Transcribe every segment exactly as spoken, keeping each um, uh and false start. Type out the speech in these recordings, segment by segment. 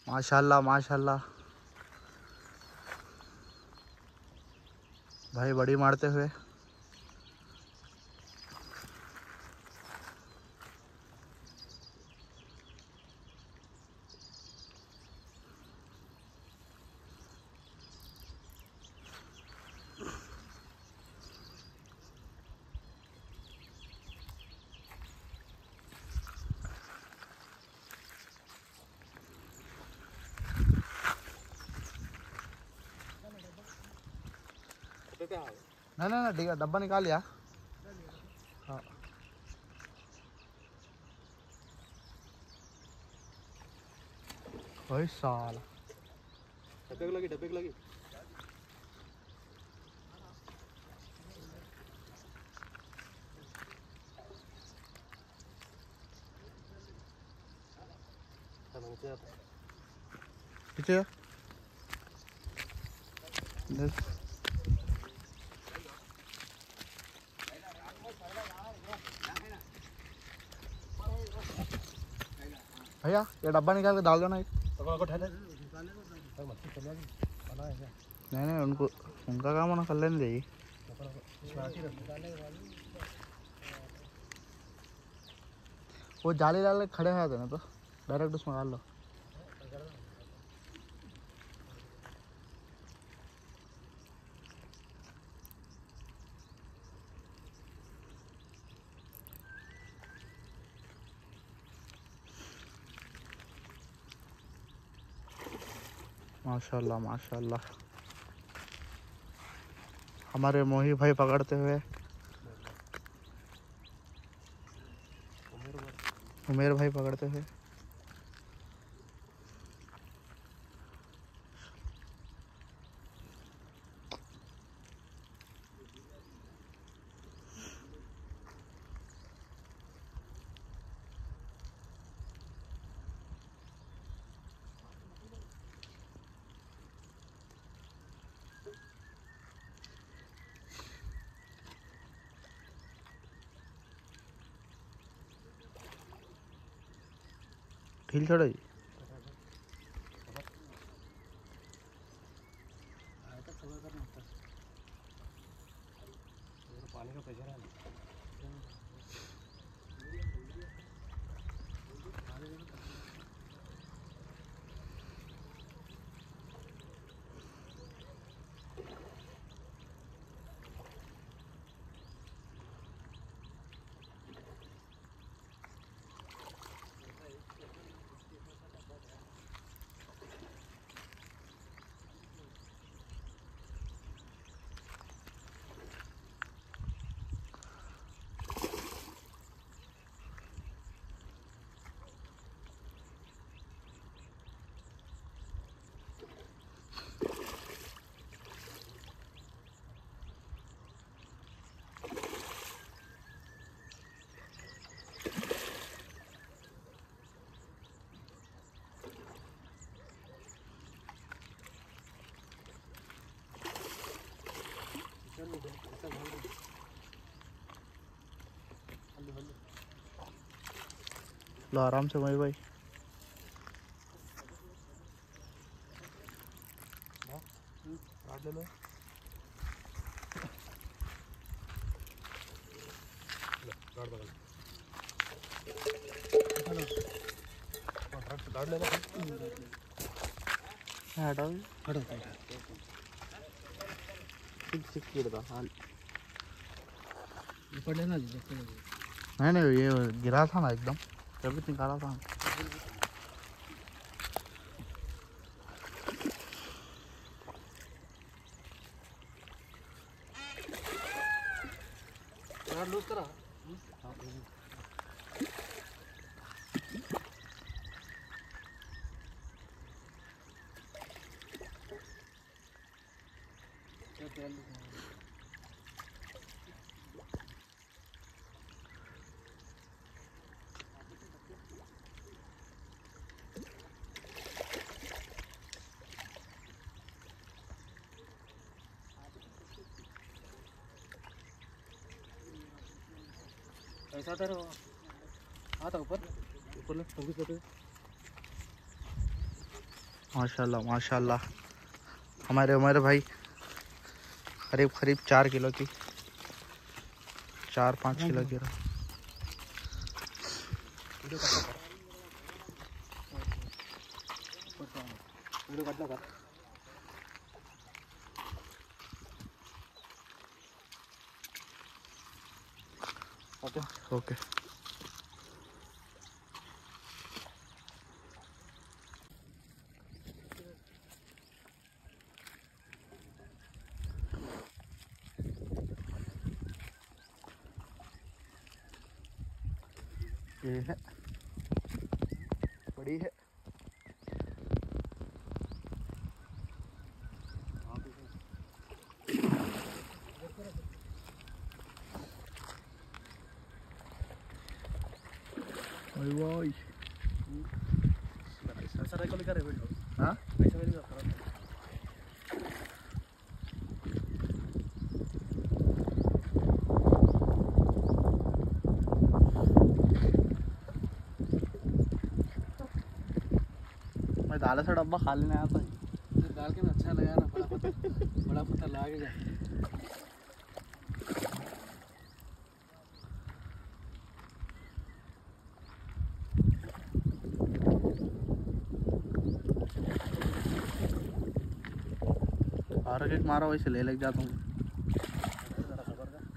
माशाल्लाह माशाल्लाह भाई, बड़ी मारते हुए। नहीं नहीं ठीक है, डब्बा निकाल लिया। हाँ भाई साल डब्बे लगी डब्बे लगी पीछे भैया, ये डब्बा निकाल के डाल दो ना। नहीं नहीं, उनको उनका काम होना कर लेने देगी। वो जाली डाल के खड़े हैं ना, तो डायरेक्ट उसमें डाल लो। माशाल्लाह माशाल्लाह, हमारे मोही भाई पकड़ते हुए, उमेर भाई पकड़ते हुए। ढील छोड़ो जी। पानी का प्रेशर है। लो आराम से मोही भाई। ले लो गाड़ दो गाड़ ले लो हटाओ हटो सिक्की था हाल पड़े ना जी। नहीं नहीं, ये गिरा था ना एकदम, तभी निकाला था। लूज करा ऐसा तर आता ऊपर ऊपर ले माशाल्लाह माशाल्लाह। हमारे हमारे भाई करीब करीब चार किलो की, चार पाँच किलो की रहा। Okay okay. ये है बड़ी है। भाई ऐसा रेकॉर्ड कर रहे वीडियो। हाँ ऐसा वीडियो कर रहा मैं दाल सा डब्बा खा लेने आया था। हूं। डाल के ना अच्छा लगा ना, बड़ा पत्थर बड़ा पत्थर लागेगा। और एक मारा वैसे ले लेके जाता हूँ। जरा खबर का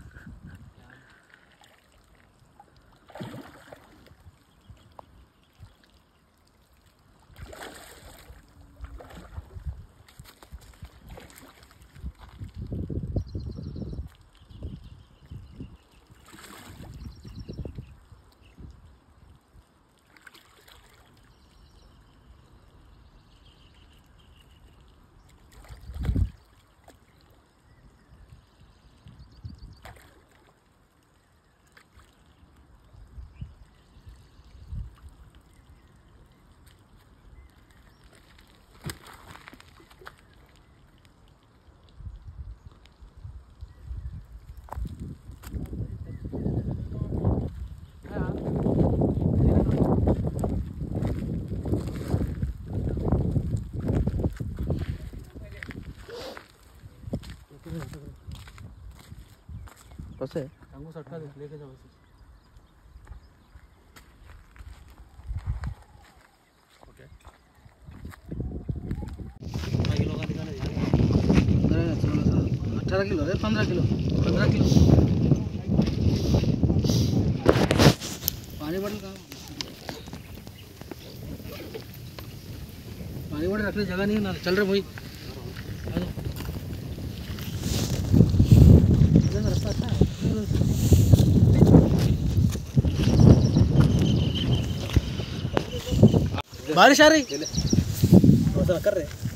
बस है। अंगूर सटका दे, लेके जाओ इसे। ओके कितना किलो का निकाले यार? अठारह किलो है, पंद्रह किलो पंद्रह किलो। पानी बोतल कहाँ? पानी बोतल रखने जगह नहीं है ना। चल रहे भाई, रास्ता अच्छा है। बारिश आ रही, कर रहे